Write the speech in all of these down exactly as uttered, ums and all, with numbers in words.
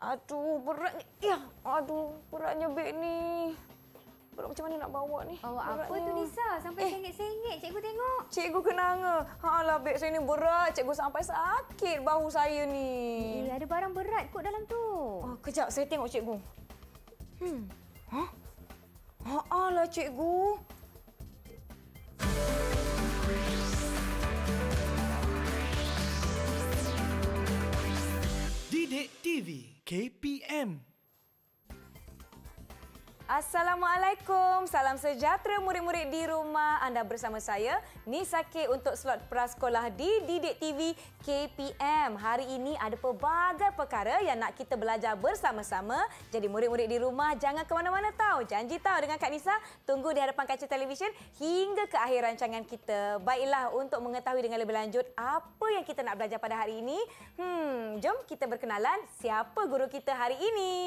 Aduh, berat. Ya, aduh, beratnya beg ni. Berat macam mana nak bawa ni? Bawa apa tu Nisa? Sampai eh. sengit-sengit. Cikgu tengok. Cikgu kenanga. Alah, beg saya ni berat. Cikgu sampai sakit bahu saya ni. Eh, ada barang berat kot dalam tu. Oh, kejap, saya tengok cikgu. Hmm. Hah? Ha, alah cikgu. Didik T V K P M. Assalamualaikum. Salam sejahtera murid-murid di rumah. Anda bersama saya, Nisa K untuk slot prasekolah di Didik T V K P M. Hari ini ada pelbagai perkara yang nak kita belajar bersama-sama. Jadi murid-murid di rumah jangan ke mana-mana tahu. Janji tahu dengan Kak Nisa. Tunggu di hadapan kaca televisyen hingga ke akhir rancangan kita. Baiklah, untuk mengetahui dengan lebih lanjut apa yang kita nak belajar pada hari ini. Hmm, jom kita berkenalan siapa guru kita hari ini.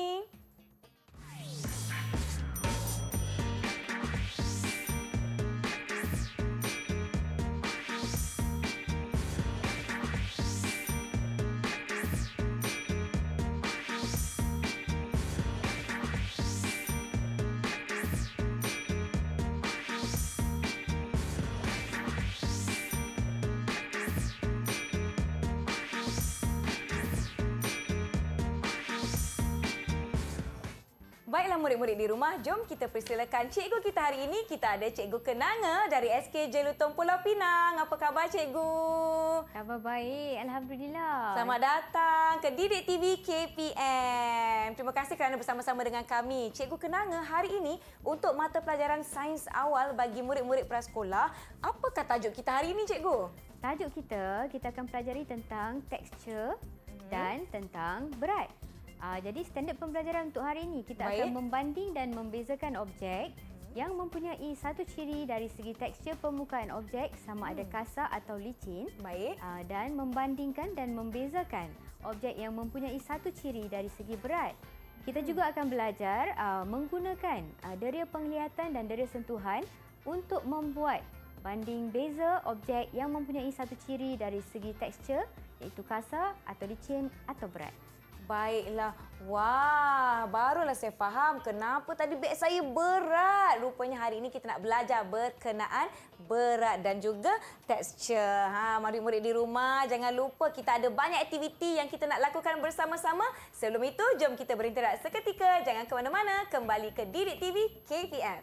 Baiklah murid-murid di rumah, jom kita persilakan cikgu kita hari ini. Kita ada Cikgu Kenanga dari S K Jelutong Pulau Pinang. Apa khabar cikgu? Khabar baik, alhamdulillah. Selamat datang ke Didik T V K P M. Terima kasih kerana bersama-sama dengan kami. Cikgu Kenanga hari ini untuk mata pelajaran sains awal bagi murid-murid prasekolah. Apakah tajuk kita hari ini cikgu? Tajuk kita, kita akan pelajari tentang tekstur hmm. dan tentang berat. Uh, jadi standard pembelajaran untuk hari ini kita Baik. akan membanding dan membezakan objek hmm. yang mempunyai satu ciri dari segi tekstur permukaan objek sama hmm. ada kasar atau licin. Baik. Uh, dan membandingkan dan membezakan objek yang mempunyai satu ciri dari segi berat. Kita hmm. juga akan belajar uh, menggunakan uh, deria penglihatan dan deria sentuhan untuk membuat banding beza objek yang mempunyai satu ciri dari segi tekstur iaitu kasar atau licin atau berat. Baiklah. Wah, barulah saya faham kenapa tadi beg saya berat. Rupanya hari ini kita nak belajar berkenaan berat dan juga tekstur. Ha, murid-murid di rumah, jangan lupa kita ada banyak aktiviti yang kita nak lakukan bersama-sama. Sebelum itu, jom kita berinteraksi seketika. Jangan ke mana-mana. Kembali ke Didik T V K P M.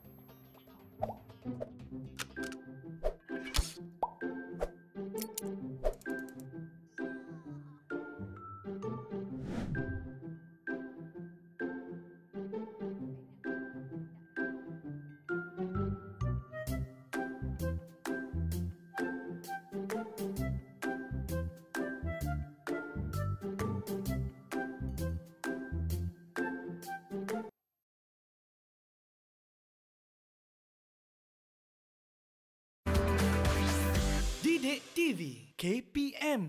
Didik T V K P M.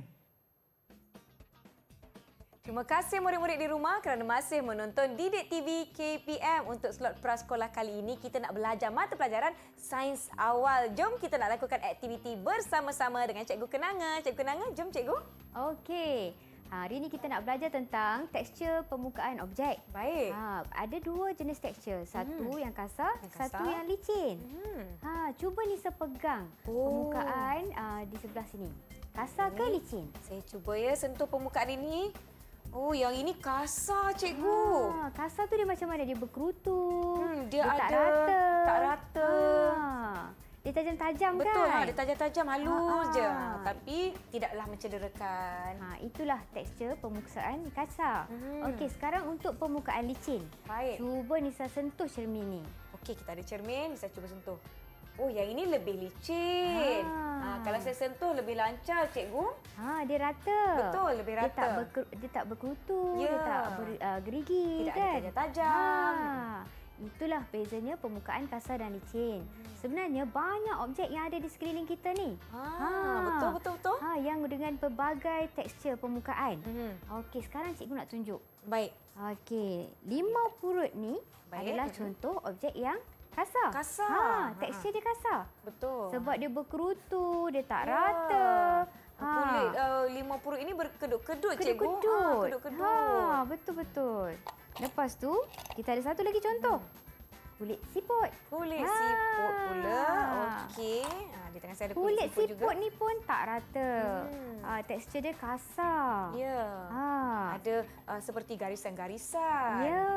Terima kasih murid-murid di rumah kerana masih menonton Didik T V K P M. Untuk slot prasekolah kali ini kita nak belajar mata pelajaran sains awal. Jom kita nak lakukan aktiviti bersama-sama dengan Cikgu Kenanga. Cikgu Kenanga, jom cikgu. Okey. Hari ini kita nak belajar tentang tekstur permukaan objek. Baik. Ha, ada dua jenis tekstur. Satu hmm. yang kasar, yang kasar, satu yang licin. Hmm. Ha, cuba Nisa pegang oh. permukaan uh, di sebelah sini. Kasar ini, ke licin? Saya cuba ya sentuh permukaan ini. Oh, yang ini kasar cikgu. Ha, kasar tu dia macam mana? Dia berkerutu. Hmm, dia, dia ada tak rata. Tak rata. Ha. Dia tajam-tajam kan? Betul, ha, dia tajam-tajam, halus ha, je. Ha. Tapi tidaklah mencederakan. Ha, itulah tekstur permukaan kasar. Hmm. Okey, sekarang untuk permukaan licin. Baik. Cuba Nisa sentuh cermin ni. Okey, kita ada cermin, Nisa cuba sentuh. Oh, yang ini lebih licin. Ha. Ha, kalau saya sentuh lebih lancar, cikgu. Ha, dia rata. Betul, lebih rata. Dia tak, berker, dia tak berkerutu, ya. Dia tak ber, uh, gerigi. Tidak kan? ada tajam. Ha. Itulah bezanya permukaan kasar dan licin. Hmm. Sebenarnya banyak objek yang ada di sekeliling kita ni. Ha, ha. betul betul betul. Ha, yang dengan pelbagai tekstur permukaan. Hmm. Okey, sekarang cikgu nak tunjuk. Baik. Okey, limau purut ni Baik. adalah contoh objek yang kasar. Kasar. Ha, tekstur ha. dia kasar. Betul. Sebab dia berkerutu, dia tak ya. rata. Ha. Kulit uh, limau purut ini berkedut-kedut, cikgu. Kedut-kedut. Ha, kedut-kedut. Ha. betul-betul. Lepas tu, kita ada satu lagi contoh. Kulit siput. Kulit Ha. siput pula. Okey. Ha, di tengah saya ada kulit, Kulit siput, siput juga. ni pun tak rata. Hmm. Ah, tekstur dia kasar. Ya. Ha. Ada uh, seperti garisan-garisan. Ya.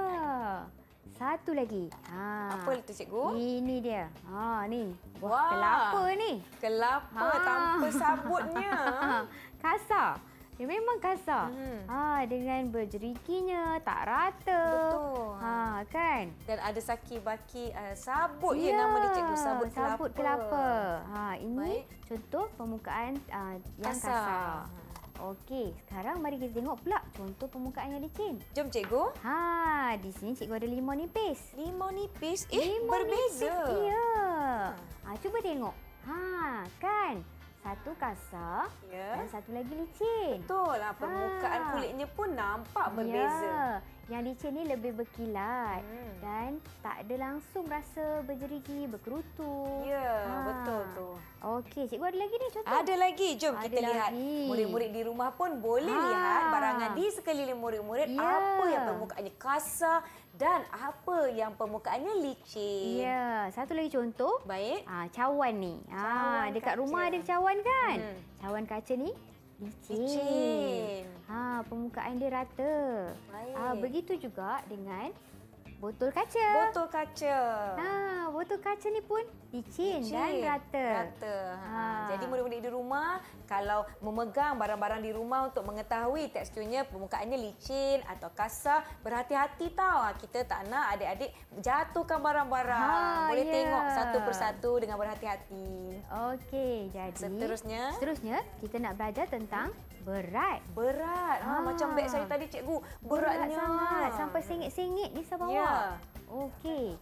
Satu lagi. Ha. Apa itu cikgu? Ini dia. Ha ni. Buah Wah. kelapa ni. Kelapa Ha. tanpa sabutnya. Kasar. Dia memang kasar. Hmm. Ha, dengan berjeriginya, tak rata. Betul. Ha, kan? Dan ada saki-baki uh, sabut ya, Ya, nama dia cikgu, sabut kelapa. Sabut kelapa. Ha, ini Baik. contoh permukaan uh, yang Kasar. kasar. Okey, sekarang mari kita tengok pula contoh permukaan yang licin. Jom cikgu. Ha, di sini cikgu ada limau nipis. Limau nipis. Eh, Limau berbeza. nipis, ya. Ha, cuba tengok. Ha, kan? Satu kasar Ya. dan satu lagi licin. Betul lah, permukaan Ha. kulitnya pun nampak berbeza. Ya, yang licin ni lebih berkilat Hmm. dan tak ada langsung rasa berjerigi, berkerutu. Ya, Ha. betul tu. Okey, cikgu ada lagi ni contoh. Ada lagi. Jom Ada kita lihat. lagi. Murid-murid di rumah pun boleh Ha. lihat barangan di sekeliling murid-murid Ya. apa yang permukaannya kasar dan apa yang permukaannya licin. Ya, satu lagi contoh. Baik. Ah, cawan ni. Ah, Cawan dekat kaca. rumah ada cawan kan? Hmm. Cawan kaca ni licin. Licin. Ha, permukaan dia rata. Baik. Ah, begitu juga dengan botol kaca. Botol kaca. Ha, botol kaca ni pun licin, Licin. dan rata. Rata. Ha. Ha. Jadi murid-murid di rumah kalau memegang barang-barang di rumah untuk mengetahui teksturnya permukaannya licin atau kasar, berhati-hati tau. Kita tak nak adik-adik jatuhkan barang-barang. Ha, Boleh ya. tengok satu persatu dengan berhati-hati. Okey, jadi Seterusnya. seterusnya kita nak belajar tentang berat. Berat. Ha, Ha. macam beg saya tadi cikgu. Beratnya. Berat sangat sampai sengit-sengit ni saya bawa. Ya. Okey.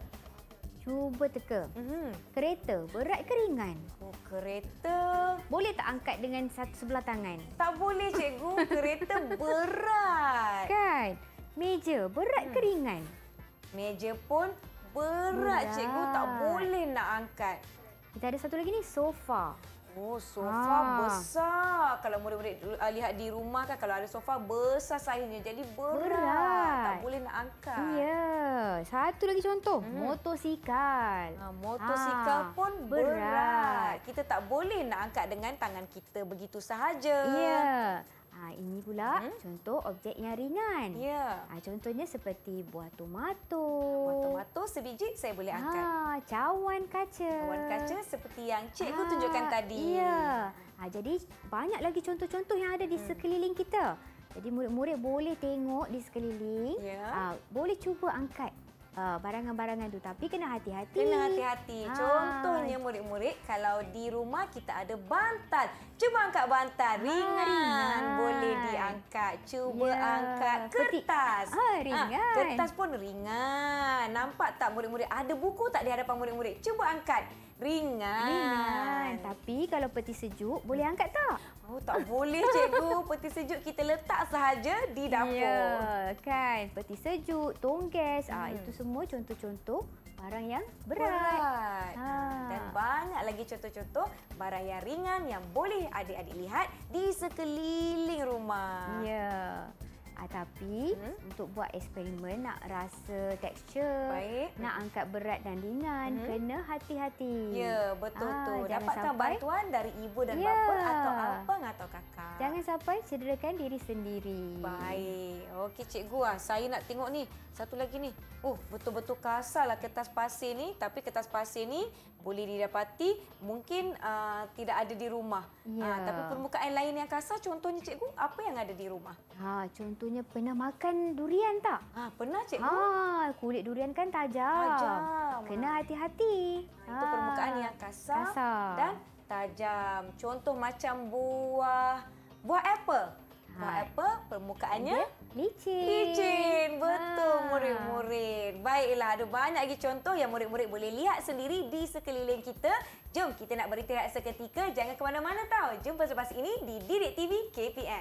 Cuba teka. Mhm. Kereta berat ke ringan? Oh, kereta. Boleh tak angkat dengan satu sebelah tangan? Tak boleh cikgu. Kereta berat. Kan? Meja berat Hmm. ke ringan? Meja pun berat, Berat. cikgu. Tak boleh nak angkat. Kita ada satu lagi ni, sofa. Oh, sofa Ah. besar. Kalau murid-murid uh, lihat di rumah kan, kalau ada sofa besar saiznya. Jadi berat. Berat. Tak boleh nak angkat. Ya. Satu lagi contoh, Hmm. motosikal. Ha, motosikal Ah, pun berat. berat. Kita tak boleh nak angkat dengan tangan kita begitu sahaja. Ya. Ha, ini pula Hmm. contoh objek yang ringan. Ya. Ha, contohnya seperti buah tomato. Tomato sebiji saya boleh angkat. Ha, cawan kaca. Cawan kaca seperti yang cikgu Ah, tunjukkan tadi. Ya. Ha, jadi banyak lagi contoh-contoh yang ada di Hmm. sekeliling kita. Jadi murid-murid boleh tengok di sekeliling. Ya. Ha, boleh cuba angkat uh, barangan-barangan tu, tapi kena hati-hati. Kena hati-hati. Ha. Contohnya murid-murid, kalau di rumah kita ada bantal. Cuba angkat bantal. Ringan. ringan. Boleh diangkat. Cuba Ya. angkat Peti- kertas. Ah, ringan. kertas pun ringan. Nampak tak murid-murid? Ada buku tak di hadapan murid-murid? Cuba angkat. Ringan. Ringan. Tapi kalau peti sejuk, boleh angkat tak? Oh, tak boleh cikgu. Peti sejuk kita letak sahaja di dapur. Ya, kan. Peti sejuk, tonggas. Ah, Hmm. itu semua contoh-contoh barang yang berat. Berat. Ha. Dan banyak lagi contoh-contoh barang yang ringan yang boleh adik-adik lihat di sekeliling rumah. Ya. Ah, tapi Hmm. untuk buat eksperimen nak rasa tekstur, Baik. nak angkat berat dan ringan, Hmm. kena hati-hati. Ya, betul Ah, tu. jangan Dapatkan sampai- bantuan dari ibu dan Ya. bapa atau abang atau kakak. Jangan sampai cederakan diri sendiri. Baik. Okey cikgu ah, saya nak tengok ni. Satu lagi ni. Oh, betul-betul kasarlah kertas pasir ni, tapi kertas pasir ni boleh didapati mungkin uh, tidak ada di rumah. Ya. Ah, tapi permukaan lain yang kasar contohnya cikgu, apa yang ada di rumah? Ha, contohnya pernah makan durian tak? Ah, pernah cikgu? Ha, kulit durian kan tajam. Tajam. Kena hati-hati. Ha, itu permukaan yang kasar, kasar. dan tajam. Contoh macam buah buah apple. Buah Ha. apple permukaannya licin. licin. Betul Ha. murid-murid. Baiklah, ada banyak lagi contoh yang murid-murid boleh lihat sendiri di sekeliling kita. Jom kita nak beristirahat seketika. Jangan ke mana-mana tau. Jumpa selepas ini di Didik T V K P M.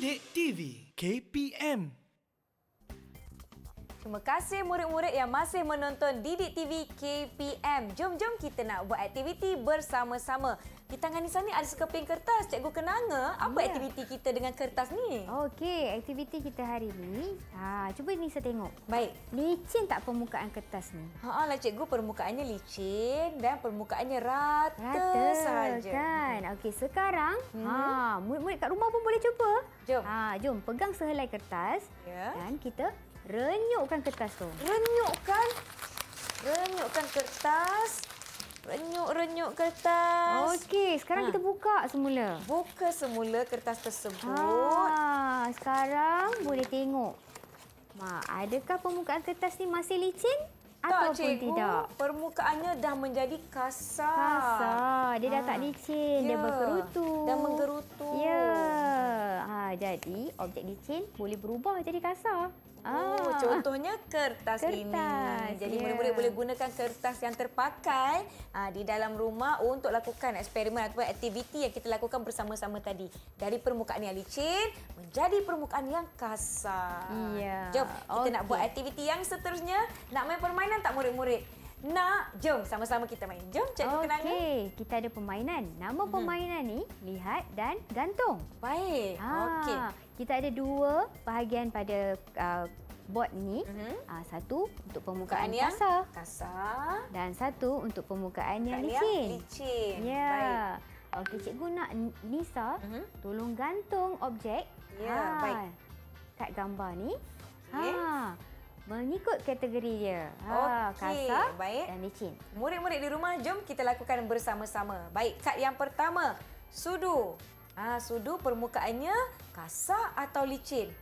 Didik T V K P M. Terima kasih murid-murid yang masih menonton Didik T V K P M. Jom-jom kita nak buat aktiviti bersama-sama. Di tangan Nisa ni ada sekeping kertas. Cikgu kenanga, apa Ya. aktiviti kita dengan kertas ni? Okey, aktiviti kita hari ni. Ha, cuba Nisa tengok. Baik. Licin tak permukaan kertas ni? Ha lah cikgu, permukaannya licin dan permukaannya rata, Rata sahaja. kan? Okey, sekarang Hmm. ha, murid-murid kat rumah pun boleh cuba. Jom. Ha, jom pegang sehelai kertas Ya. dan kita renyukkan kertas tu. Renyukkan. Renyukkan kertas. Renyuk-renyuk kertas. Okey, sekarang Ha. kita buka semula. Buka semula kertas tersebut. Ha, sekarang boleh tengok. Ma, adakah permukaan kertas ni masih licin Tak, ataupun cikgu. tidak? Permukaannya dah menjadi kasar. Kasar. Dia dah Ha. tak licin, dia Ya, berkerutu. dah menggerutu. Ya. Ha, jadi objek licin boleh berubah jadi kasar. Oh, contohnya kertas, Kertas, ini. Jadi ya. murid-murid boleh gunakan kertas yang terpakai aa, di dalam rumah untuk lakukan eksperimen atau aktiviti yang kita lakukan bersama-sama tadi. Dari permukaan yang licin menjadi permukaan yang kasar. Iya. Jom, kita nak Okey. buat aktiviti yang seterusnya. Nak main permainan tak murid-murid? Nak? Jom sama-sama kita main. Jom, cikgu kenanga. Okey, kita ada permainan. Nama permainan ni lihat dan gantung. Baik. Ha, Okey. Kita ada dua bahagian pada uh, board ni. Mhm. Uh, satu untuk permukaan Permukaan yang kasar kasar. dan satu untuk permukaan yang Permukaan licin. licin. Ya. Baik. Okey, cikgu nak Nisa Mhm. tolong gantung objek. Ya, baik. Kat gambar ni. Okey. Ha. Mengikut kategori dia. Ha, Okey, kasar baik. dan licin. Murid-murid di rumah, jom kita lakukan bersama-sama. Baik, kad yang pertama, sudu. Ah, sudu permukaannya kasar atau licin?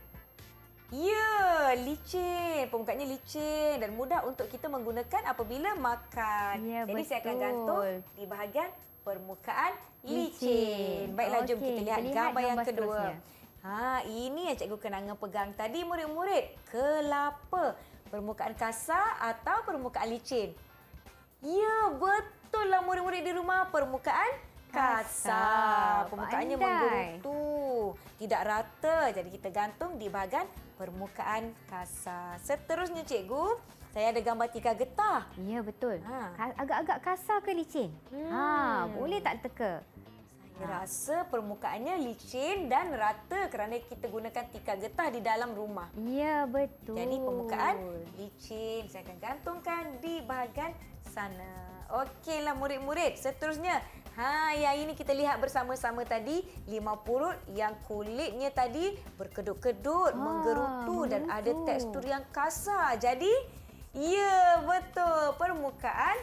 Ya, licin. Permukaannya licin dan mudah untuk kita menggunakan apabila makan. Ya, Jadi saya akan betul. gantung di bahagian permukaan licin. Licin. Baiklah, jom Okey, kita lihat kita lihat gambar yang gambar kedua. seterusnya. Ha, ini yang cikgu kenanga pegang tadi murid-murid. Kelapa. Permukaan kasar atau permukaan licin? Ya, betul lah murid-murid di rumah. Permukaan kasar. Kasar. Permukaannya Pandai. menggerutu. Tidak rata. Jadi kita gantung di bahagian permukaan kasar. Seterusnya cikgu, saya ada gambar tiga getah. Ya, betul. Ha. Ka- Agak-agak kasar ke licin? Hmm. Ha, boleh tak teka? Saya rasa permukaannya licin dan rata kerana kita gunakan tiga getah di dalam rumah. Ya, betul. Jadi permukaan licin. Saya akan gantungkan di bahagian sana. Okeylah murid-murid. Seterusnya, ha, yang ini kita lihat bersama-sama tadi. Lima purut yang kulitnya tadi berkedut-kedut, Ah, menggerutu dan ada menggerutu. tekstur yang kasar. Jadi, ya betul. Permukaan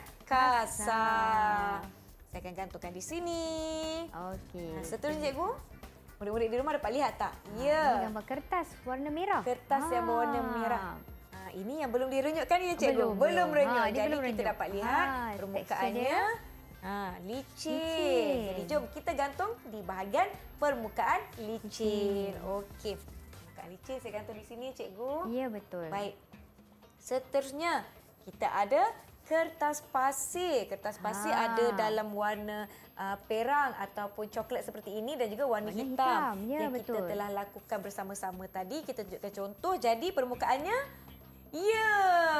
kasar. Kasar. Saya akan gantungkan di sini. Okey. Ha, seterusnya cikgu. Murid-murid di rumah dapat lihat tak? Ini Ya. gambar kertas warna merah. Kertas yang berwarna Ah. merah. Ha, ini yang belum direnyukkan ya cikgu? Belum, belum belum. renyuk. Ha, dia Jadi belum kita renyuk. dapat lihat Ha, permukaannya ha, licin. Licin. Jadi jom kita gantung di bahagian permukaan licin. Okey. Permukaan licin saya gantung di sini cikgu. Ya, betul. Baik. Seterusnya kita ada kertas pasir. Kertas pasir Ha. ada dalam warna uh, perang ataupun coklat seperti ini dan juga warna, Warna hitam, hitam. Ya, yang kita betul. telah lakukan bersama-sama tadi. Kita tunjukkan contoh. Jadi permukaannya ya,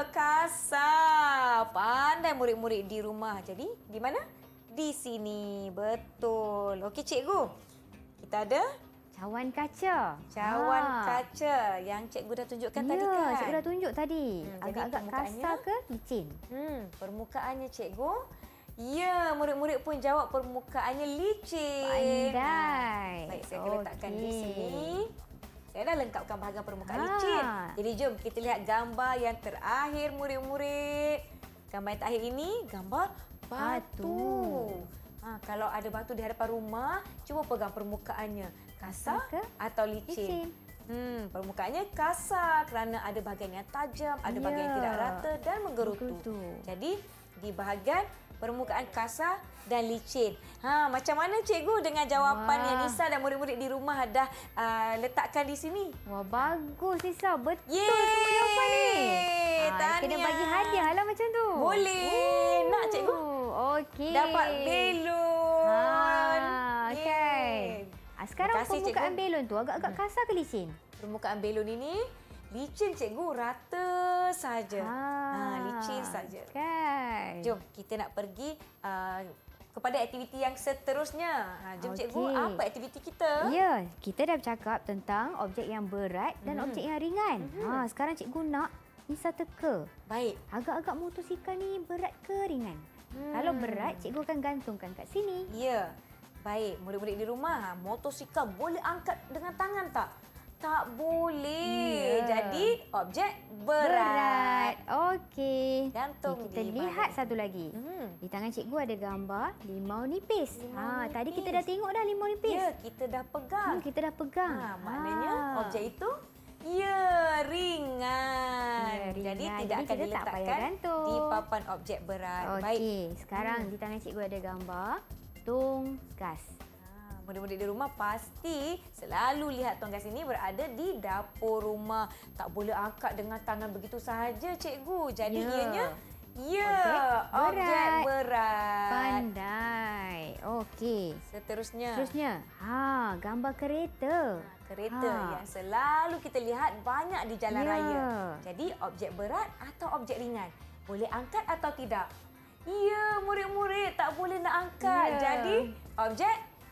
kasar. Pandai murid-murid di rumah. Jadi di mana? Di sini. Betul. Okey cikgu. Kita ada Cawan kaca. cawan Ha. kaca yang cikgu dah tunjukkan Ya, tadi kan? cikgu dah tunjuk tadi. Hmm, jadi Agak-agak permukaannya- kasar ke licin? Hmm, permukaannya cikgu. Ya, murid-murid pun jawab permukaannya licin. Pandai. Baik, saya akan letakkan di Okey. sini. Saya dah lengkapkan bahagian permukaan Ha. licin. Jadi jom kita lihat gambar yang terakhir murid-murid. Gambar yang terakhir ini gambar batu. Batu. Ha, kalau ada batu di hadapan rumah, cuba pegang permukaannya. Kasar Kasar ke atau licin? licin? Hmm, permukaannya kasar kerana ada bahagian yang tajam, ada bahagian yang Ya. tidak rata dan menggerutu. Menggerutu. Jadi di bahagian permukaan kasar dan licin. Ha, macam mana cikgu dengan jawapan Wah. yang Nisa dan murid-murid di rumah dah uh, letakkan di sini? Wah, bagus Nisa. Betul Yeay! semua jawapan ni. Ha, kena Tahniah. bagi hadiah lah macam tu. Boleh. Nak, cikgu? Okey. Dapat belon. Ha, okey. Yeay. Ah, sekarang kasih, permukaan cikgu. belon tu agak-agak Hmm. kasar ke licin? Permukaan belon ini licin, cikgu, rata saja. Ha, licin saja. Kan. Jom kita nak pergi uh, kepada aktiviti yang seterusnya. Ha, jom Okey. cikgu, apa aktiviti kita? Ya, kita dah bercakap tentang objek yang berat dan Mhm. objek yang ringan. Mhm. Ha, sekarang cikgu nak Nisa teka. Baik. Agak-agak motosikal ni berat ke ringan? Hmm. Kalau berat, cikgu akan gantungkan kat sini. Ya. Baik, murid-murid di rumah, ha, motosikal boleh angkat dengan tangan tak? Tak boleh. Ya. Jadi objek berat. Okey. Gantung Okey, kita di lihat badan. satu lagi. Hmm. Di tangan cikgu ada gambar limau nipis. Limau Ha, nipis. tadi kita dah tengok dah limau nipis. Ya, kita dah pegang. Hmm, kita dah pegang. Ha, maknanya Ha. objek itu ya ringan. Ya, Jadi ringan. tidak Jadi akan kita tak payah diletakkan gantung. di papan objek berat. Baik. Okey, sekarang Hmm. di tangan cikgu ada gambar tonggas. Ha, murid-murid di rumah pasti selalu lihat tonggas ini berada di dapur rumah. Tak boleh angkat dengan tangan begitu sahaja, cikgu. Jadi Ya. ianya ya, Objek objek berat. berat. Pandai. Okey. Seterusnya, Seterusnya, ha, gambar kereta. kereta Ha. yang selalu kita lihat banyak di jalan Ya. raya. Jadi objek berat atau objek ringan? Boleh angkat atau tidak? Ya, murid-murid tak boleh nak angkat. Ya. Jadi objek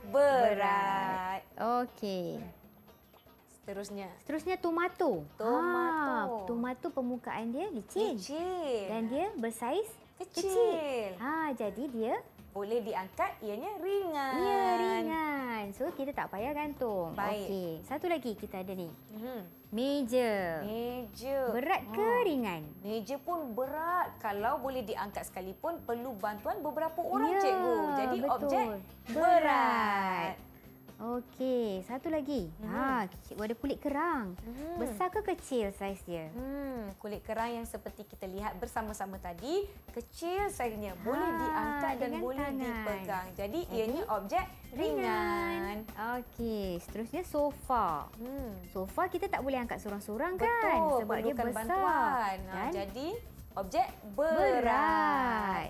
berat. Okey. Seterusnya, Seterusnya tomato. Tomato. Ha, tomato permukaan dia licin. licin. Dan dia bersaiz Kecil. kecil. Ha, jadi dia Boleh diangkat, ianya ringan. ya ringan. So kita tak payah gantung. Baik. Okey. Satu lagi kita ada ni. Mhm. Meja. Meja. Berat ke Ha. ringan? Meja pun berat. Kalau boleh diangkat sekalipun, perlu bantuan beberapa orang, Ya, cikgu. Jadi betul. objek Berat. berat. Okey, satu lagi. Mhm. Ha, cikgu ada kulit kerang. Mhm. Besar ke kecil saiz dia? Hmm, kulit kerang yang seperti kita lihat bersama-sama tadi, kecil saiznya. Boleh Ha, diangkat dan dengan boleh tangan. dipegang. Jadi, Jadi, ianya objek ringan. Okey, seterusnya sofa. Hmm. Sofa kita tak boleh angkat seorang-seorang kan? Betul, Sebab dia perlukan besar. bantuan. Ha, Dan jadi, objek berat. berat.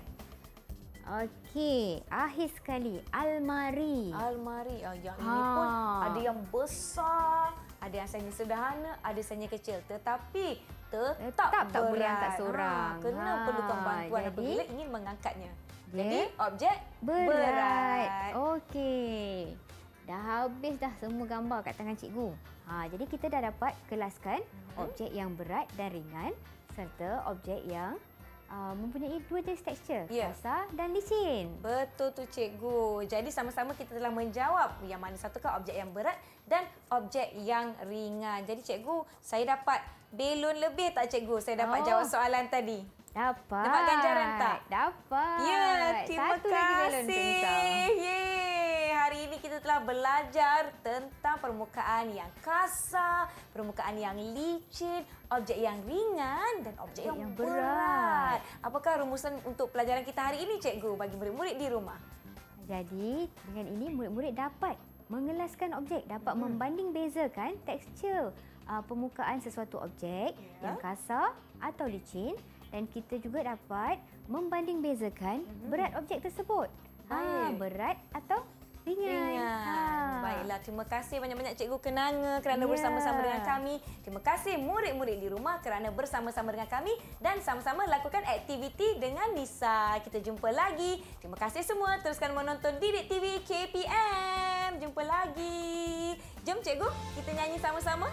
Okey, akhir sekali almari. Almari. Ah, yang ini Ha. pun ada yang besar, ada yang saiz sederhana, ada saiz kecil. Tetapi tetap, Tetap tak berat. boleh angkat seorang. Ha, kena Ha, perlukan bantuan jadi, apabila ingin mengangkatnya. dia Jadi, objek Berat. berat. Okey. Dah habis dah semua gambar kat tangan cikgu. Ha, jadi kita dah dapat kelaskan Mhm. objek yang berat dan ringan serta objek yang uh, mempunyai dua jenis tekstur, Ya. kasar dan licin. Betul tu, cikgu. Jadi sama-sama kita telah menjawab yang mana satukah objek yang berat dan objek yang ringan. Jadi cikgu, saya dapat belon lebih tak, cikgu? Saya dapat Oh. jawab soalan tadi. Dapat. Dapat ganjaran tak? Dapat. Ya, terima Satu lagi belon untuk Nisa. kasih. Yeay. Hari ini kita telah belajar tentang permukaan yang kasar, permukaan yang licin, objek yang ringan dan objek yang, yang berat. berat. Apakah rumusan untuk pelajaran kita hari ini, cikgu, bagi murid-murid di rumah? Jadi, dengan ini murid-murid dapat mengelaskan objek, dapat Hmm. membanding bezakan tekstur uh, permukaan sesuatu objek Ya. yang kasar atau licin, dan kita juga dapat membanding bezakan Mhm. berat objek tersebut. Ha, Baik. berat atau ringan. Ringan. Ha. Baiklah, terima kasih banyak-banyak Cikgu Kenanga kerana Ya. bersama-sama dengan kami. Terima kasih murid-murid di rumah kerana bersama-sama dengan kami dan sama-sama lakukan aktiviti dengan Nisa. Kita jumpa lagi. Terima kasih semua. Teruskan menonton Didik T V K P M. Jumpa lagi. Jom Cikgu, kita nyanyi sama-sama.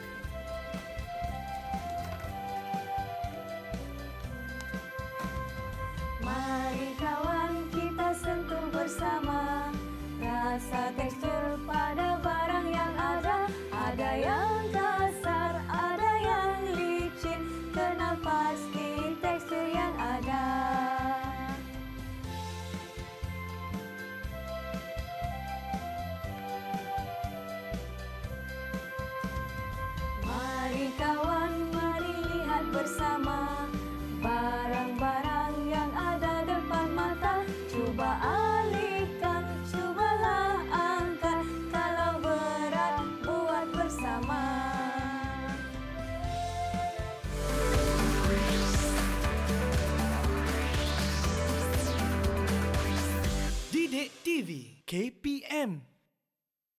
Mari kawan kita sentuh bersama rasa tekstur pada barang yang ada. Ada yang kasar, ada yang licin. Kenal pasti tekstur yang ada. Mari kawan, mari lihat bersama barang-barang yang ada depan mata. Cuba alihkan, cubalah angkat. Kalau berat, buat bersama. Didik T V K P M